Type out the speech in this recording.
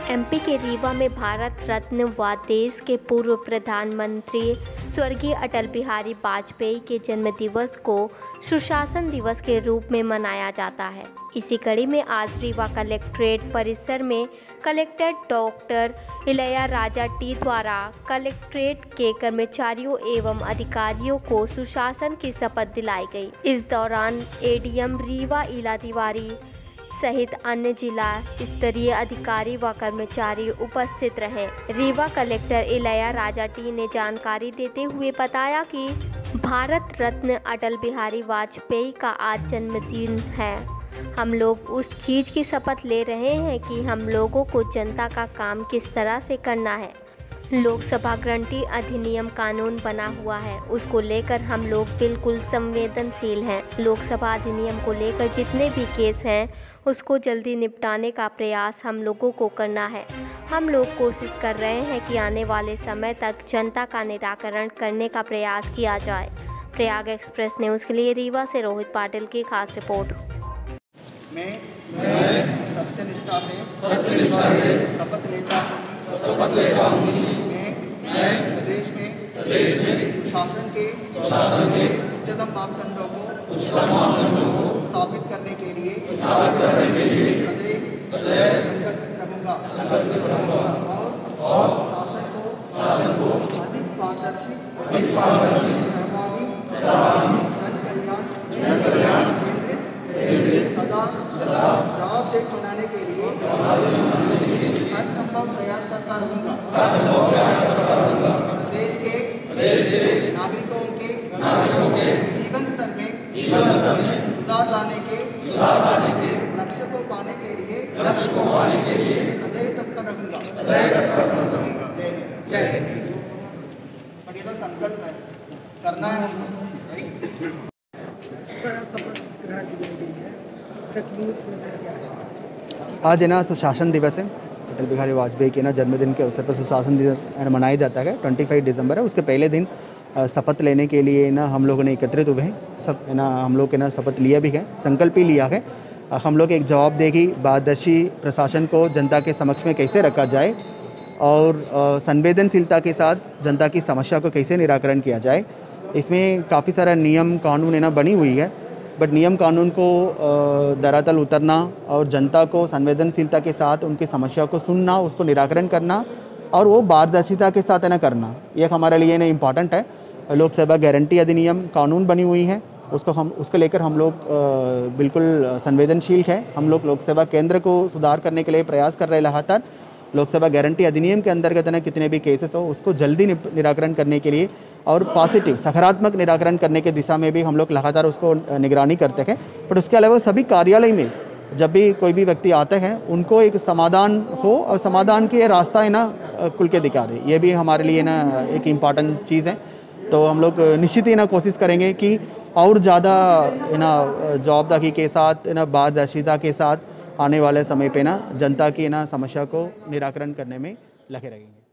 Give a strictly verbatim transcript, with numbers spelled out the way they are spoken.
MP के रीवा में भारत रत्न व देश के पूर्व प्रधानमंत्री स्वर्गीय अटल बिहारी वाजपेयी के जन्मदिवस को सुशासन दिवस के रूप में मनाया जाता है। इसी कड़ी में आज रीवा कलेक्ट्रेट परिसर में कलेक्टर डॉक्टर इलैयाराजा टी द्वारा कलेक्ट्रेट के कर्मचारियों एवं अधिकारियों को सुशासन की शपथ दिलाई गई। इस दौरान एडीएम रीवा इला तिवारी सहित अन्य जिला स्तरीय अधिकारी व कर्मचारी उपस्थित रहे। रीवा कलेक्टर इलैयाराजा टी ने जानकारी देते हुए बताया कि भारत रत्न अटल बिहारी वाजपेयी का आज जन्मदिन है। हम लोग उस चीज़ की शपथ ले रहे हैं कि हम लोगों को जनता का काम किस तरह से करना है। लोकसभा गारंटी अधिनियम कानून बना हुआ है, उसको लेकर हम लोग बिल्कुल संवेदनशील हैं। लोकसभा अधिनियम को लेकर जितने भी केस हैं उसको जल्दी निपटाने का प्रयास हम लोगों को करना है। हम लोग कोशिश कर रहे हैं कि आने वाले समय तक जनता का निराकरण करने का प्रयास किया जाए। प्रयाग एक्सप्रेस न्यूज़ के लिए रीवा से रोहित पाटिल की खास रिपोर्ट। मैं सत्यनिष्ठा से सत्यनिष्ठा से शपथ लेता हूँ शपथ लेता हूँ मैं मैं प्रदेश में प्रदेश में शासन के शासन के उच्चतम मापदंडों को उच्चतम मापदंडों को स्थापित करने के लिए स्थापित करने के लिए सदैव सदैव संकल्पित रहूँगा संकल्पित रहूँगा और और शासन को शासन को अधिक पारदर्शी अधिक पारदर्शी सहभागी सहभागी जन कल्याण जन कल्याण केंद्रित सदा सदा जवाबदेह बनाने के लिए हर संभव प्रयास करता रहूँगा प्रदेश के प्रदेश के नागरिकों के नागरिकों के जीवन स्तर में जीवन स्तर में सुधार लाने के सुधार लाने के लक्ष्य को पाने के लिए लक्ष्य को पाने के लिए सदैव तत्पर रहूँगा सदैव तत्पर रहूँगा। जय हिंद। और ये संकल्प है करना है हम। आज है ना सुशासन दिवस है। अटल बिहारी वाजपेयी के ना जन्मदिन के अवसर पर सुशासन दिवस मनाया जाता है। पच्चीस दिसंबर है। उसके पहले दिन शपथ लेने के लिए ना हम लोगों ने एकत्रित हुए हैं। सब है ना हम लोग के ना शपथ लिया भी है, संकल्प ही लिया है। हम लोग एक जवाबदेही पारदर्शी प्रशासन को जनता के समक्ष में कैसे रखा जाए और संवेदनशीलता के साथ जनता की समस्या को कैसे निराकरण किया जाए। इसमें काफ़ी सारा नियम कानून है ना बनी हुई है, बट नियम कानून को धरातल उतरना और जनता को संवेदनशीलता के साथ उनकी समस्या को सुनना, उसको निराकरण करना और वो पारदर्शिता के साथ है ना करना, ये हमारे लिए ना इम्पॉर्टेंट है। लोकसभा गारंटी अधिनियम कानून बनी हुई है, उसको हम उसको लेकर हम लोग बिल्कुल संवेदनशील हैं। हम लोग लोकसभा केंद्र को सुधार करने के लिए प्रयास कर रहे लगातार। लोकसभा गारंटी अधिनियम के अंतर्गत ना कितने भी केसेस हो उसको जल्दी निराकरण करने के लिए और पॉजिटिव सकारात्मक निराकरण करने के दिशा में भी हम लोग लगातार उसको निगरानी करते हैं। बट उसके अलावा सभी कार्यालय में जब भी कोई भी व्यक्ति आते हैं उनको एक समाधान हो और समाधान के रास्ता है ना खुल के दिखा दे, ये भी हमारे लिए ना एक इम्पॉर्टेंट चीज़ है। तो हम लोग निश्चित ही ना कोशिश करेंगे कि और ज़्यादा है ना जवाबदेही के साथ है ना पारदर्शिता के साथ आने वाले समय पे ना जनता की ना समस्या को निराकरण करने में लगे रहेंगे।